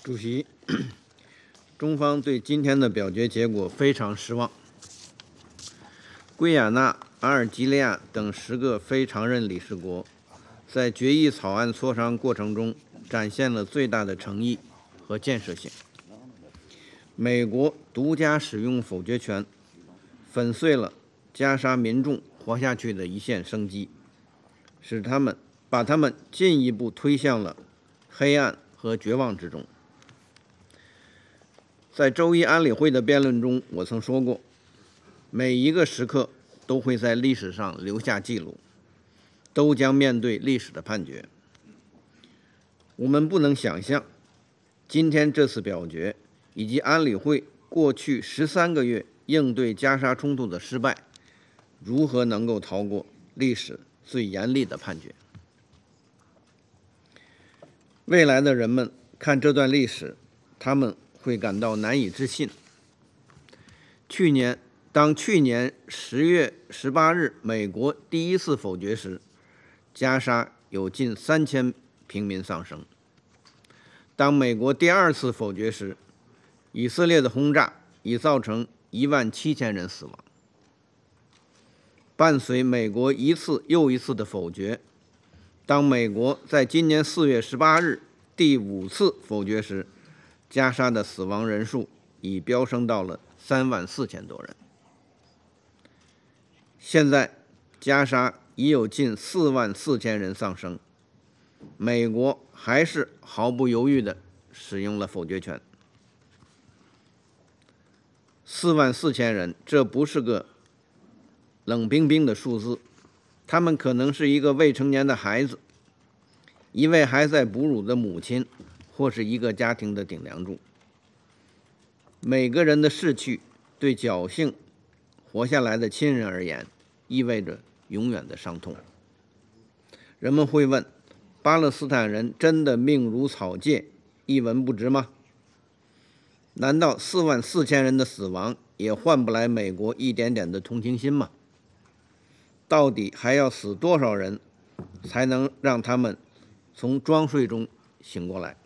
主席，中方对今天的表决结果非常失望。圭亚那、阿尔及利亚等10个非常任理事国在决议草案磋商过程中展现了最大的诚意和建设性。美国独家使用否决权，粉碎了加沙民众活下去的一线生机，把他们进一步推向了黑暗和绝望之中。在周一安理会的辩论中，我曾说过，每一个时刻都会在历史上留下记录，都将面对历史的判决。我们不能想象，今天这次表决以及安理会过去13个月应对加沙冲突的失败，如何能够逃过历史最严厉的判决。未来的人们看这段历史，他们会感到难以置信。当去年10月18日美国第一次否决时，加沙有近3000平民丧生；当美国第二次否决时，以色列的轰炸已造成17000人死亡。伴随美国一次又一次的否决，当美国在今年4月18日第5次否决时，加沙的死亡人数已飙升到了34000多人。现在，加沙已有近44000人丧生，美国还是毫不犹豫地使用了否决权。44000人，这不是个冷冰冰的数字，他们可能是一个未成年的孩子，一位还在哺乳的母亲，或是一个家庭的顶梁柱。每个人的逝去，对侥幸活下来的亲人而言，意味着永远的伤痛。人们会问，巴勒斯坦人真的命如草芥，一文不值吗？难道44000人的死亡也换不来美国一点点的同情心吗？到底还要死多少人，才能让他们从装睡中醒过来？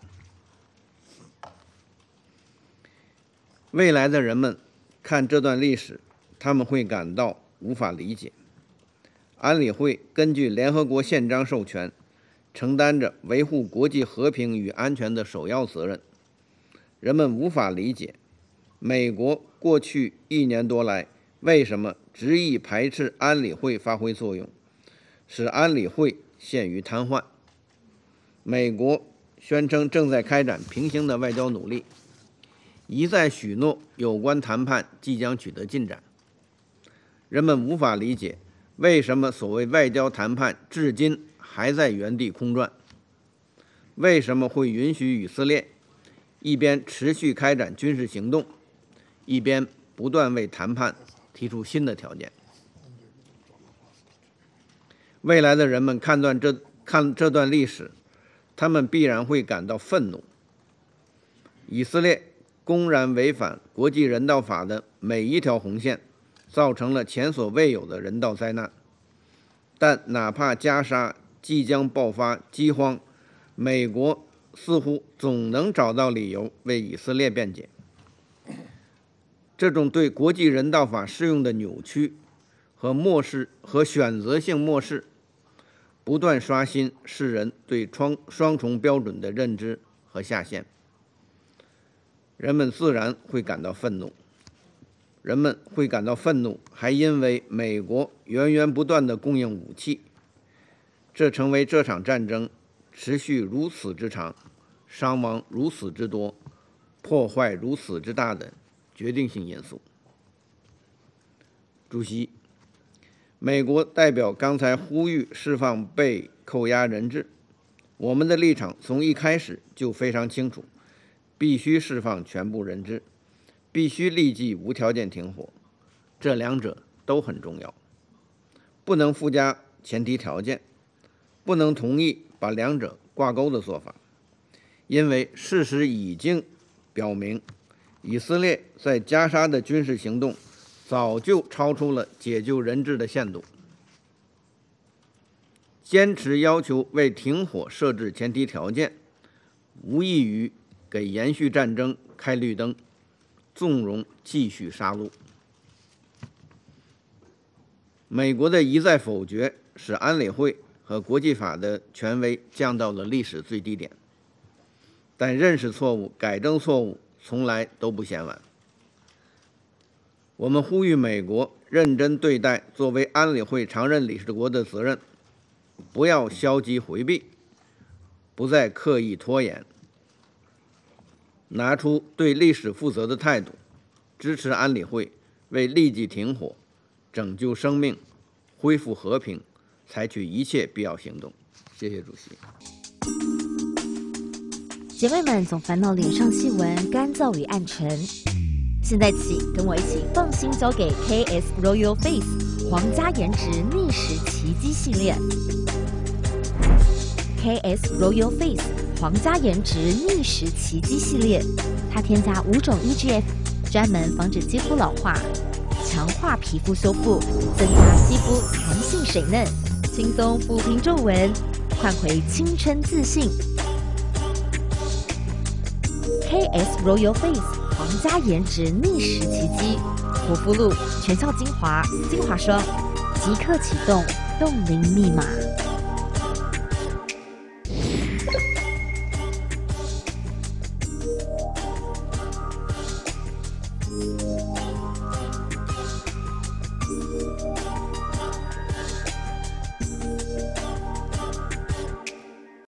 未来的人们看这段历史，他们会感到无法理解。安理会根据联合国宪章授权，承担着维护国际和平与安全的首要责任。人们无法理解，美国过去1年多来为什么执意排斥安理会发挥作用，使安理会陷于瘫痪。美国宣称正在开展平行的外交努力，一再许诺有关谈判即将取得进展。人们无法理解，为什么所谓外交谈判至今还在原地空转？为什么会允许以色列一边持续开展军事行动，一边不断为谈判提出新的条件？未来的人们看这段历史，他们必然会感到愤怒。以色列公然违反国际人道法的每一条红线，造成了前所未有的人道灾难。但哪怕加沙即将爆发饥荒，美国似乎总能找到理由为以色列辩解。这种对国际人道法适用的扭曲和漠视和选择性漠视，不断刷新世人对双重标准的认知和下限。人们自然会感到愤怒。人们会感到愤怒，还因为美国源源不断地供应武器，这成为这场战争持续如此之长，伤亡如此之多，破坏如此之大的决定性因素。主席，美国代表刚才呼吁释放被扣押人质，我们的立场从一开始就非常清楚，必须释放全部人质，必须立即无条件停火，这两者都很重要，不能附加前提条件，不能同意把两者挂钩的做法，因为事实已经表明，以色列在加沙的军事行动早就超出了解救人质的限度。坚持要求为停火设置前提条件，无异于给延续战争开绿灯，纵容继续杀戮。美国的一再否决，使安理会和国际法的权威降到了历史最低点。但认识错误、改正错误从来都不嫌晚。我们呼吁美国认真对待作为安理会常任理事国的责任，不要消极回避，不再刻意拖延，拿出对历史负责的态度，支持安理会为立即停火、拯救生命、恢复和平采取一切必要行动。谢谢主席。 姐妹们总烦恼脸上细纹干燥与暗沉，现在起跟我一起放心交给 KS Royal Face 皇家颜值逆时奇迹系列。KS Royal Face 皇家颜值逆时奇迹系列，它添加5种 EGF， 专门防止肌肤老化，强化皮肤修复，增加肌肤弹性水嫩，轻松抚平皱纹，换回青春自信。KS Royal Face 皇家颜值逆时奇迹，护肤露、全效精华、精华霜，即刻启动冻龄密码。